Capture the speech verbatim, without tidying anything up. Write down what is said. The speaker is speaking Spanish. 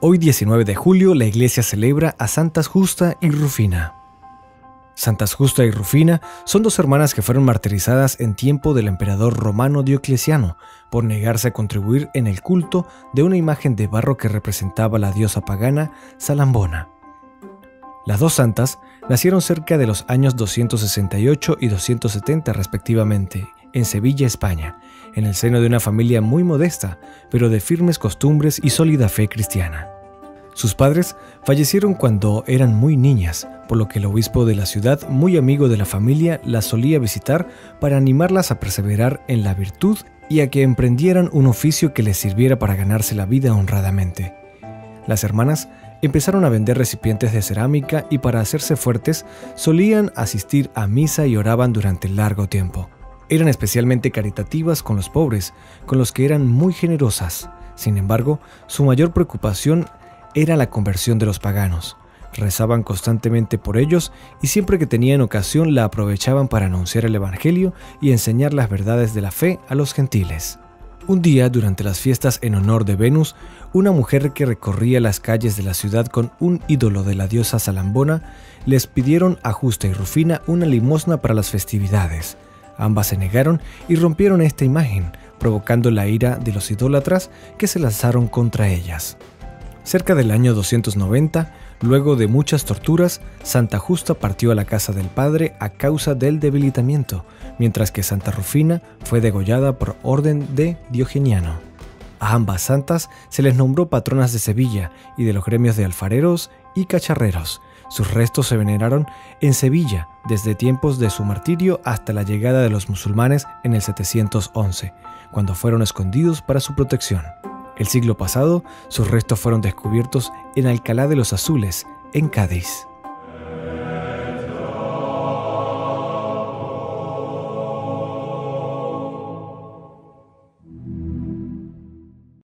Hoy diecinueve de julio la iglesia celebra a Santas Justa y Rufina. Santas Justa y Rufina son dos hermanas que fueron martirizadas en tiempo del emperador romano Diocleciano por negarse a contribuir en el culto de una imagen de barro que representaba a la diosa pagana Salambona. Las dos santas nacieron cerca de los años doscientos sesenta y ocho y doscientos setenta respectivamente, en Sevilla, España, en el seno de una familia muy modesta, pero de firmes costumbres y sólida fe cristiana. Sus padres fallecieron cuando eran muy niñas, por lo que el obispo de la ciudad, muy amigo de la familia, las solía visitar para animarlas a perseverar en la virtud y a que emprendieran un oficio que les sirviera para ganarse la vida honradamente. Las hermanas empezaron a vender recipientes de cerámica y para hacerse fuertes solían asistir a misa y oraban durante largo tiempo. Eran especialmente caritativas con los pobres, con los que eran muy generosas. Sin embargo, su mayor preocupación era la conversión de los paganos. Rezaban constantemente por ellos y siempre que tenían ocasión la aprovechaban para anunciar el evangelio y enseñar las verdades de la fe a los gentiles. Un día, durante las fiestas en honor de Venus, una mujer que recorría las calles de la ciudad con un ídolo de la diosa Salambona, les pidieron a Justa y Rufina una limosna para las festividades. Ambas se negaron y rompieron esta imagen, provocando la ira de los idólatras que se lanzaron contra ellas. Cerca del año doscientos noventa, luego de muchas torturas, Santa Justa partió a la casa del padre a causa del debilitamiento, mientras que Santa Rufina fue degollada por orden de Diogeniano. A ambas santas se les nombró patronas de Sevilla y de los gremios de alfareros y cacharreros. Sus restos se veneraron en Sevilla desde tiempos de su martirio hasta la llegada de los musulmanes en el setecientos once, cuando fueron escondidos para su protección. El siglo pasado, sus restos fueron descubiertos en Alcalá de los Azules, en Cádiz.